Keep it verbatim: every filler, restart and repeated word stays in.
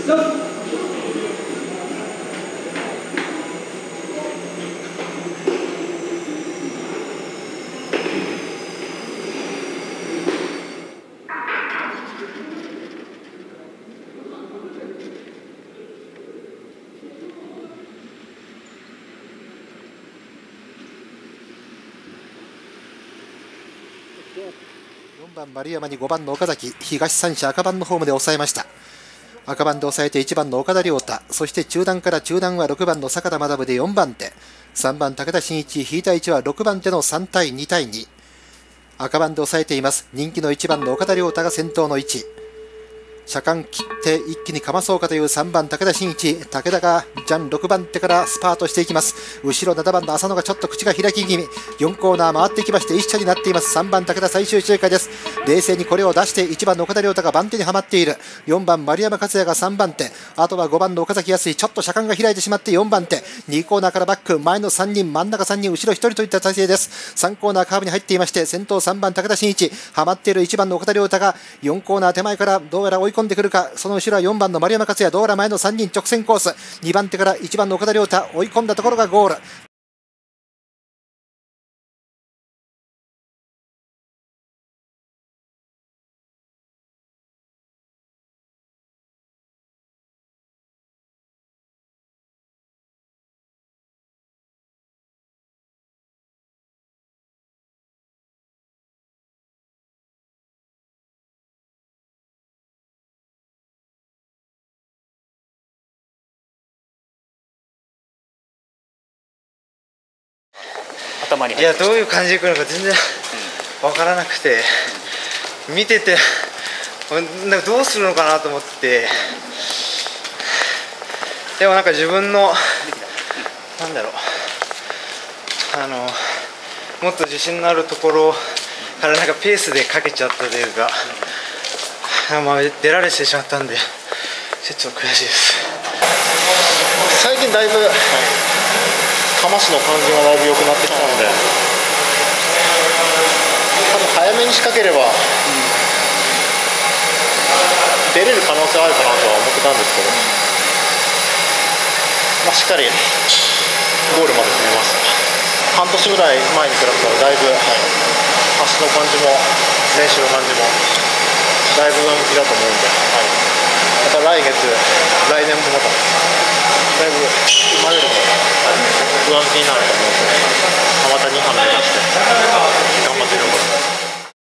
よんばん丸山にごばんの岡崎、東三者赤番のホームで抑えました。赤番で抑えていちばんの岡田亮太、そして中段から中段はろくばんの坂田学でよんばん手、さんばん武田真一、引いた位置はろくばん手のさんたいにたいに。赤番で抑えています。人気のいちばんの岡田亮太が先頭の位置。車間切って一気にかまそうかというさんばん武田真一、武田がジャンろくばん手からスパートしていきます。後ろななばんの浅野がちょっと口が開き気味、よんコーナー回っていきまして一車になっています。さんばん武田最終周回です。冷静にこれを出していちばんの岡田亮太が番手にはまっている。よんばん丸山克也がさんばん手、あとはごばんの岡崎康、ちょっと車間が開いてしまってよんばん手、にコーナーからバック、前のさんにん真ん中さんにん後ろひとりといった体勢です。さんコーナーカーブに入っていまして、先頭さんばん武田真一、はまっているいちばんの岡田亮太がよんコーナー手前からどうやら追い込んでくるか。その後ろはよんばんの丸山克也、どうやら前のさんにん直線コース、にばん手からいちばんの岡田亮太、追い込んだところがゴール。 頭にいや、どういう感じでくるのか全然分からなくて、見ててなんかどうするのかなと思って、でもなんか自分のなんだろう、あのもっと自信のあるところからなんかペースでかけちゃったというか、まあ、出られてしまったんでちょっと悔しいです。 最近だいぶ、はい、玉市の感じがだいぶ良くなってきたので、多分早めに仕掛ければ、うん、出れる可能性はあるかなとは思ってたんですけど、まあ、しっかりゴールまで決めました。半年ぐらい前に比べたらだいぶ、はい、足の感じも練習の感じもだいぶ上向きだと思うんで、はい、また来月来年もまただいぶ今よりも不安気になると思うので、またにはん目指して頑張っていこうと思います。